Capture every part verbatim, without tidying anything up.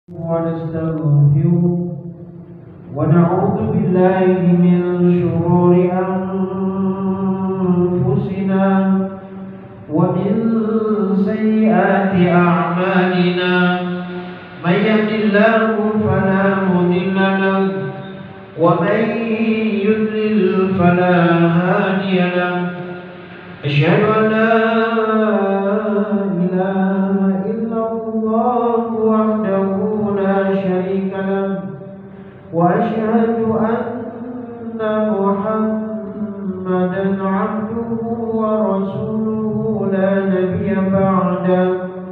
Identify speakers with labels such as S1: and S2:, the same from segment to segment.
S1: ونستغفره ونعوذ بالله من شرور أنفسنا ومن سيئات أعمالنا. من يهد الله فلا مضل له ومن يضلل فلا هادي له. أشهد أن لا إله إلا الله وحده لا شريك له وأشهد أن محمدا عبده ورسوله لا نبي بعده.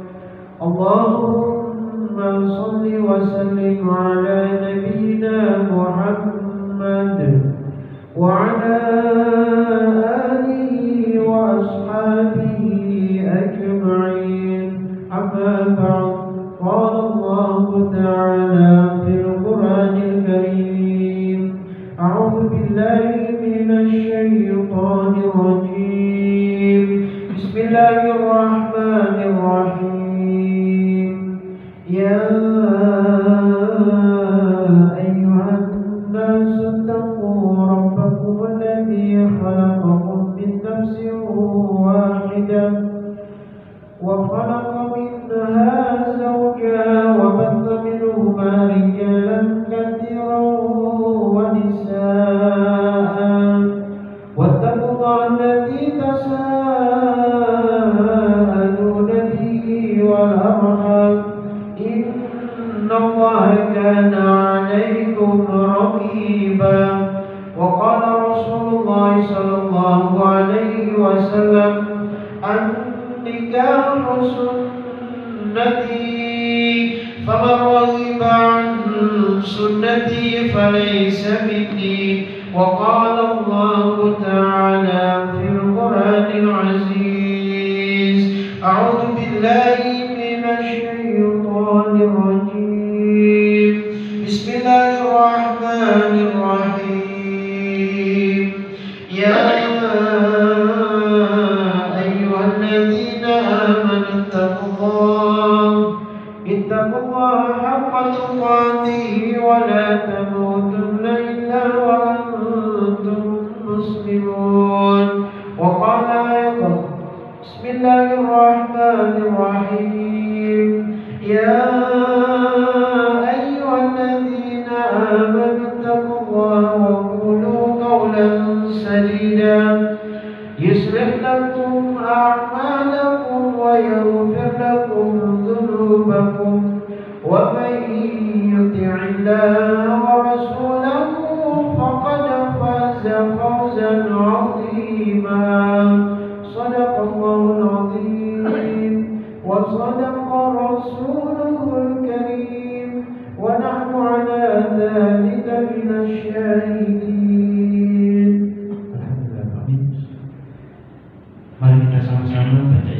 S1: اللهم صل وسلم على نبينا محمد وعلى آله وأصحابه أجمعين. أما بعد، قال الله تعالى في القرآن الكريم: أعوذ بالله من الشيطان الرجيم. بسم الله الرحمن الرحيم. يا أيها الناس اتقوا ربكم الذي خلقكم من نفس واحدة وخلق منها زوجها وبث منهما رجالا كثيرا ونساء واتقوا الله الذي تساءلون به والأرحام إن الله كان عليكم رقيبا. وقال رسول الله صلى الله عليه وسلم: النكاح سنتي فمن رغب عن سنتي فليس مني. وقال الله تعالى في القرآن العزيز: أعوذ بالله من الشيطان الرجيم. بسم الله الرحمن الرحيم. يا أيها الذين آمنوا اتقوا الله اتقوا الله حق تقاته ولا تموتن إلا وأنتم مسلمون. وقال أيضا: بسم الله الرحمن الرحيم. يا أيها الذين آمنوا اتقوا الله وقولوا قولا سديدا يصلح لكم أعمالكم ويغفر لكم ذنوبكم ومن يطع الله ورسوله فقد فاز فوزا عظيما. صدق الله العظيم وصدق رسوله الكريم ونحن على ذلك من الشاهدين.
S2: Mari kita sama-sama baca